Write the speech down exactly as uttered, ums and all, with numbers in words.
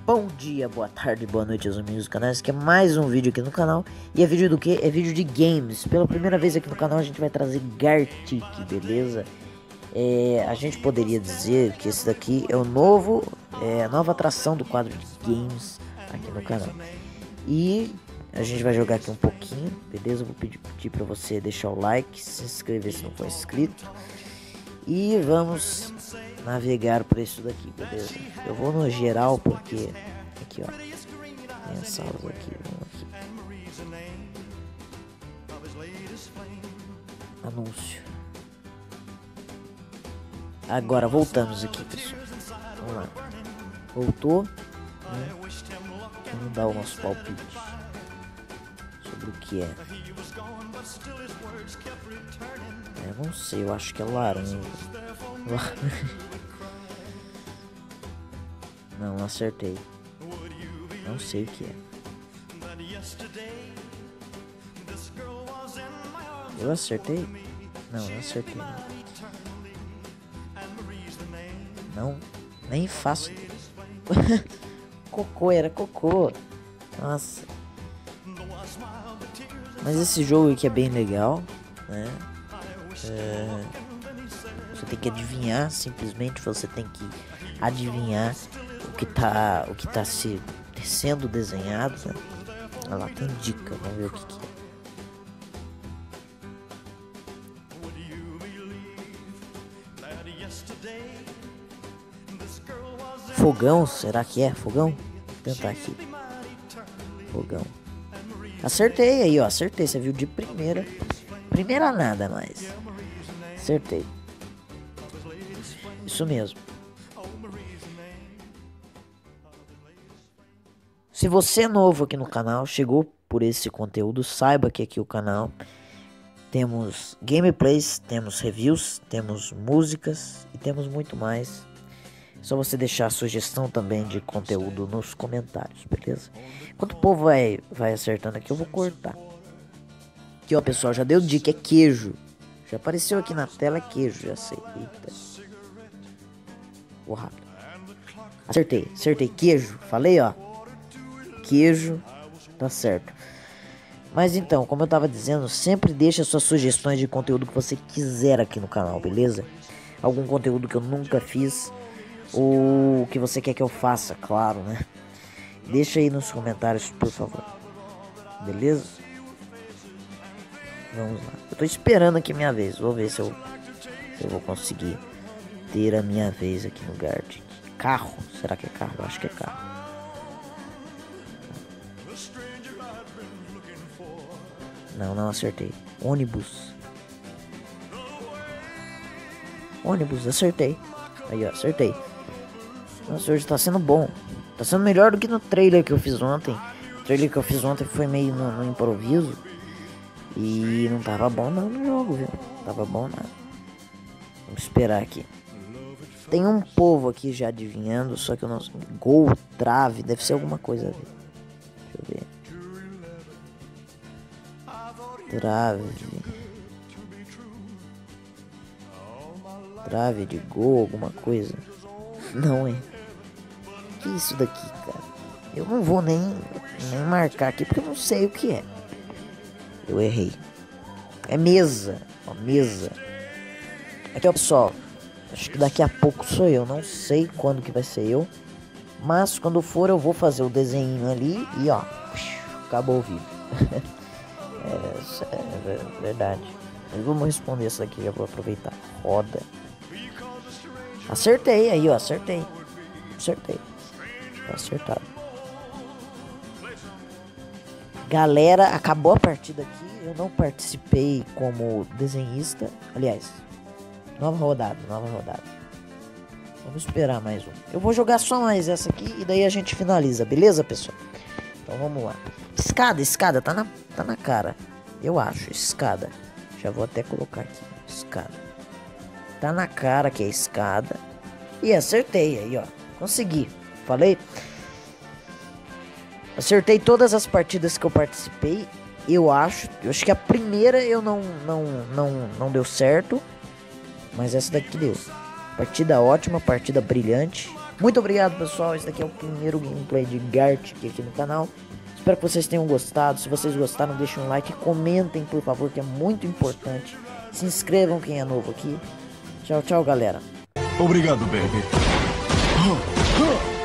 Bom dia, boa tarde, boa noite aos amigos do canal. Esse aqui é mais um vídeo aqui no canal. E é vídeo do que? É vídeo de games. Pela primeira vez aqui no canal a gente vai trazer Gartic, beleza? É, a gente poderia dizer que esse daqui é o novo, é, a nova atração do quadro de games aqui no canal. E a gente vai jogar aqui um pouquinho, beleza? Eu vou pedir, pedir pra você deixar o like, se inscrever se não for inscrito. E vamos navegar por isso daqui, beleza? Eu vou no geral porque aqui, ó, tem as salas aqui, vamos aqui. Anúncio. Agora voltamos aqui, pessoal. Vamos lá. Voltou, né? Vamos dar o nosso palpite sobre o que é. Eu não sei, eu acho que é laranja. Não, não acertei. Não sei o que é. Eu acertei? Não, não acertei. Não, nem faço. Cocô, era cocô. Nossa. Mas esse jogo aqui é bem legal, né? É, você tem que adivinhar, simplesmente você tem que adivinhar o que tá, o que tá se sendo desenhado, né? Olha lá, tem dica, vamos ver o que, que é. Fogão, será que é fogão? Vou tentar aqui. Fogão. Acertei aí, ó, acertei, você viu de primeira. Primeira nada mais. Acertei. Isso mesmo. Se você é novo aqui no canal, chegou por esse conteúdo, saiba que aqui o canal temos gameplays, temos reviews, temos músicas e temos muito mais. É só você deixar a sugestão também de conteúdo nos comentários, beleza? Enquanto o povo vai, vai acertando aqui, eu vou cortar. Aqui, ó, pessoal, já deu dica, é queijo. Já apareceu aqui na tela, é queijo, já sei. Eita. Vou rápido. Acertei, acertei, queijo. Falei, ó. Queijo, tá certo. Mas então, como eu tava dizendo, sempre deixa suas sugestões de conteúdo que você quiser aqui no canal, beleza? Algum conteúdo que eu nunca fiz, ou que você quer que eu faça, claro, né? Deixa aí nos comentários, por favor. Beleza? Vamos lá. Eu tô esperando aqui minha vez. Vou ver se eu, se eu vou conseguir ter a minha vez aqui no Gartic. Carro? Será que é carro? Eu acho que é carro. Não, não acertei. Ônibus. Ônibus, acertei. Aí, ó, acertei. Nossa, hoje tá sendo bom. Tá sendo melhor do que no trailer que eu fiz ontem. O trailer que eu fiz ontem foi meio no, no improviso. E não tava bom não no jogo, viu? Não tava bom nada. Vamos esperar aqui. Tem um povo aqui já adivinhando, só que eu não sei. Gol, trave, deve ser alguma coisa a ver. Deixa eu ver. Trave. Trave de gol, alguma coisa. Não é. Que isso daqui, cara? Eu não vou nem, nem marcar aqui porque eu não sei o que é. Eu errei. É mesa. Ó, mesa. Aqui, ó, pessoal. Acho que daqui a pouco sou eu. Não sei quando que vai ser eu. Mas quando for eu vou fazer o desenho ali. E ó. Acabou o vídeo. é, é verdade. Mas vamos responder isso daqui. Já vou aproveitar. Roda. Acertei aí, ó. Acertei. Acertei. Tá acertado. Galera, acabou a partida aqui. Eu não participei como desenhista. Aliás, nova rodada, nova rodada. Vamos esperar mais um. Eu vou jogar só mais essa aqui e daí a gente finaliza, beleza, pessoal? Então vamos lá. Escada, escada, tá na, tá na cara. Eu acho, escada. Já vou até colocar aqui, escada. Tá na cara que é escada. E acertei aí, ó. Consegui. Falei? Acertei todas as partidas que eu participei. Eu acho. Eu acho que a primeira eu não, não, não, não deu certo. Mas essa daqui deu. Partida ótima, partida brilhante. Muito obrigado, pessoal. Esse daqui é o primeiro gameplay de Gartic aqui no canal. Espero que vocês tenham gostado. Se vocês gostaram, deixem um like e comentem, por favor, que é muito importante. Se inscrevam quem é novo aqui. Tchau, tchau, galera. Obrigado, baby.